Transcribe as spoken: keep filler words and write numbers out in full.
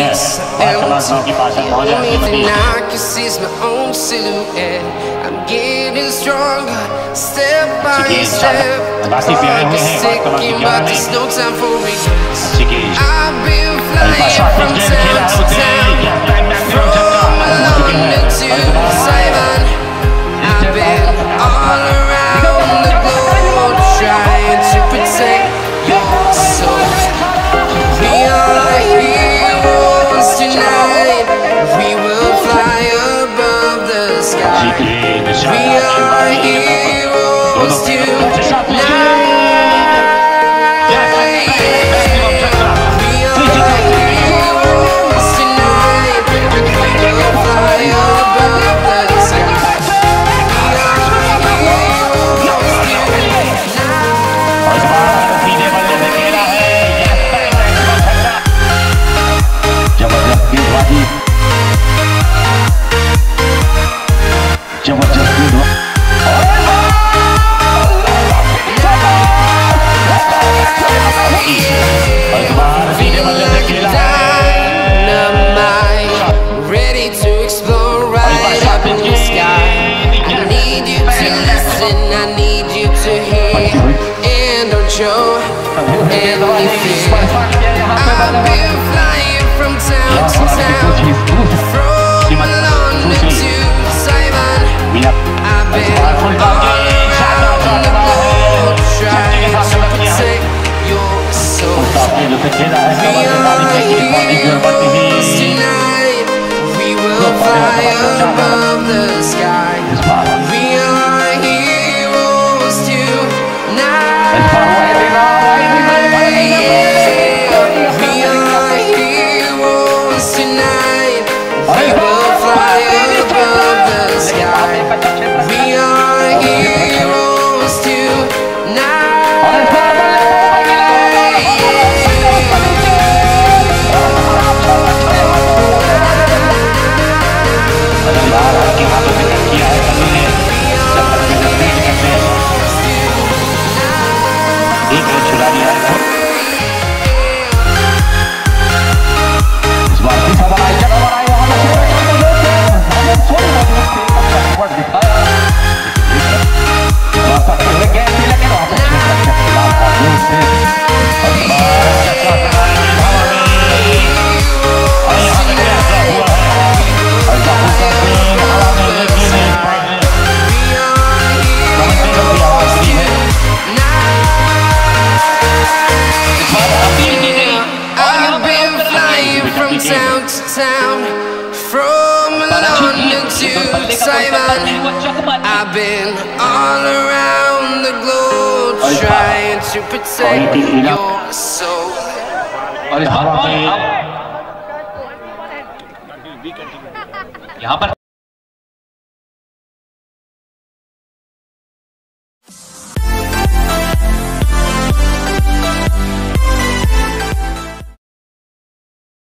streets are empty. The only thing I can see is my own silhouette. I'm getting stronger, step by step. Clock is ticking, but there's no time for regrets. I've been flying from town to town, from London to Taiwan. I've been all around the globe trying to protect your soul. We are heroes tonight. We will fly above the sky. We are heroes tonight. I've been flying from town to town, from London to Taiwan. I've been all around the globe trying to protect your soul. We are heroes tonight. We will fly above the sky. We are heroes tonight. I've been all around the globe trying to protect your soul.